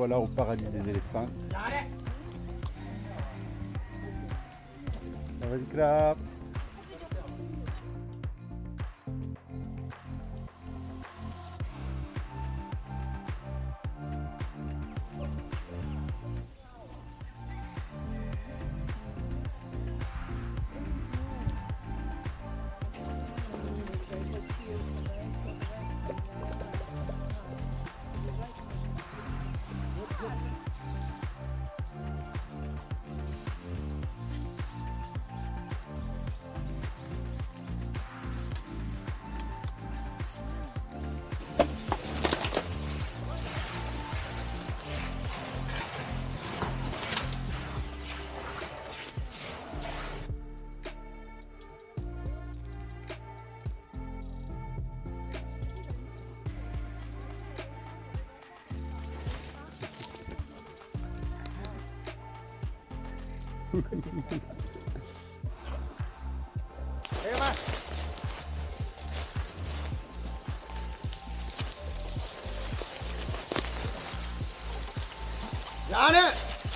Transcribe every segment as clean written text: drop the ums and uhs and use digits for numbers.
voilà au paradis des éléphants. Ça va, Nicolas? Yani.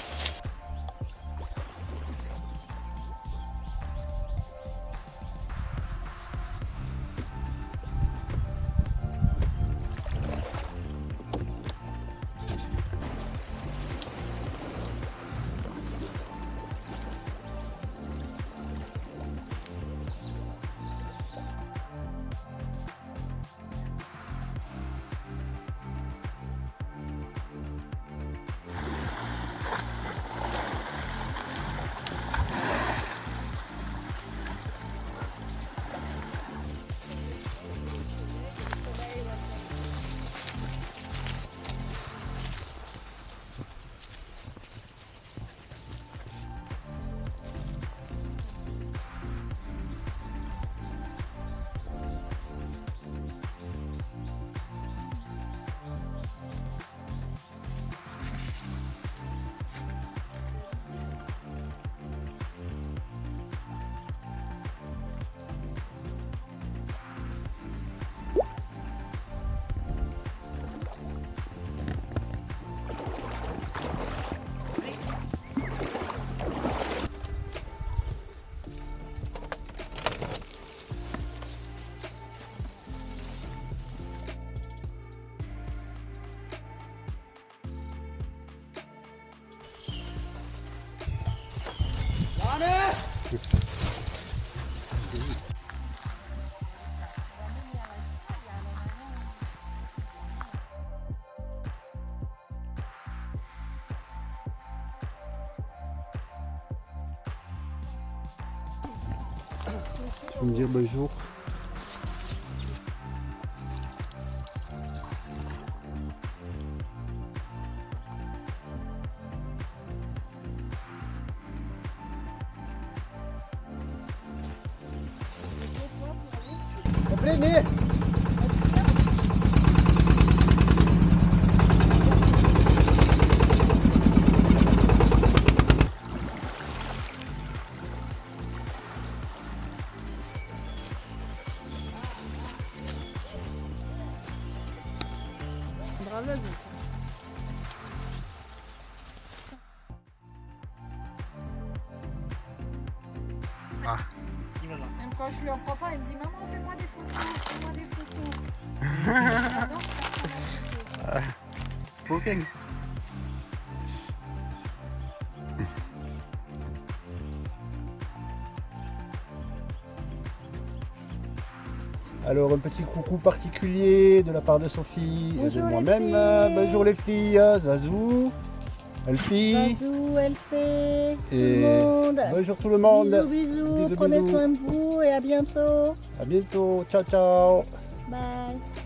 Tu peux me dire bonjour? Comprenez. Ah. Même quand je lui en prends pas, il me dit maman fais-moi des photos, fais-moi des photos. J'adore faire des photos. Ok. Alors un petit coucou particulier de la part de Sophie et de Bonjour les moi-même. filles. Bonjour les filles, Zazou, Elfie. Bisous, Elfée, tout Et le monde. bonjour tout le monde. Bisous, bisous, Bisous, prenez bisous. soin de vous et à bientôt. À bientôt. Ciao ciao. Bye.